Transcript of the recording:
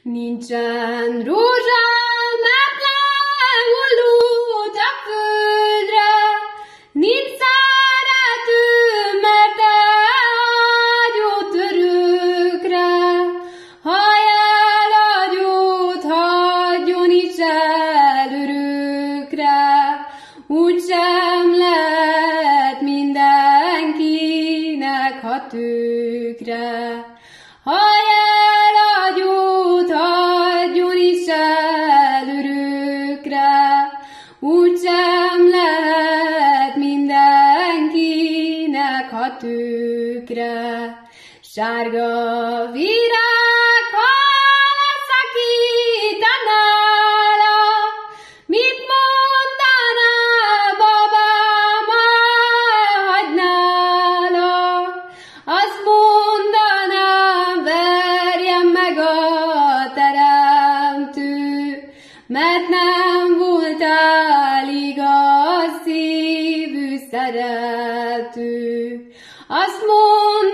Nincsen rózsám, hullott a földre, nincs szeretőm, mert elhagyott örökre. Ha elhagyott, hagyjon is el örökre, úgysem lehet mindenkinek, ha tökre. Ha elhagyott, hagyjon is el örökre, úgysem lehet mindenkinek, ha tökre. Sárga virág, ha leszakít a nála, mit mondaná babám, ha hagynála? Azt mondanám, verjem meg a teremtő, mert nem voltál igaz szívű szerető. Azt mondanám,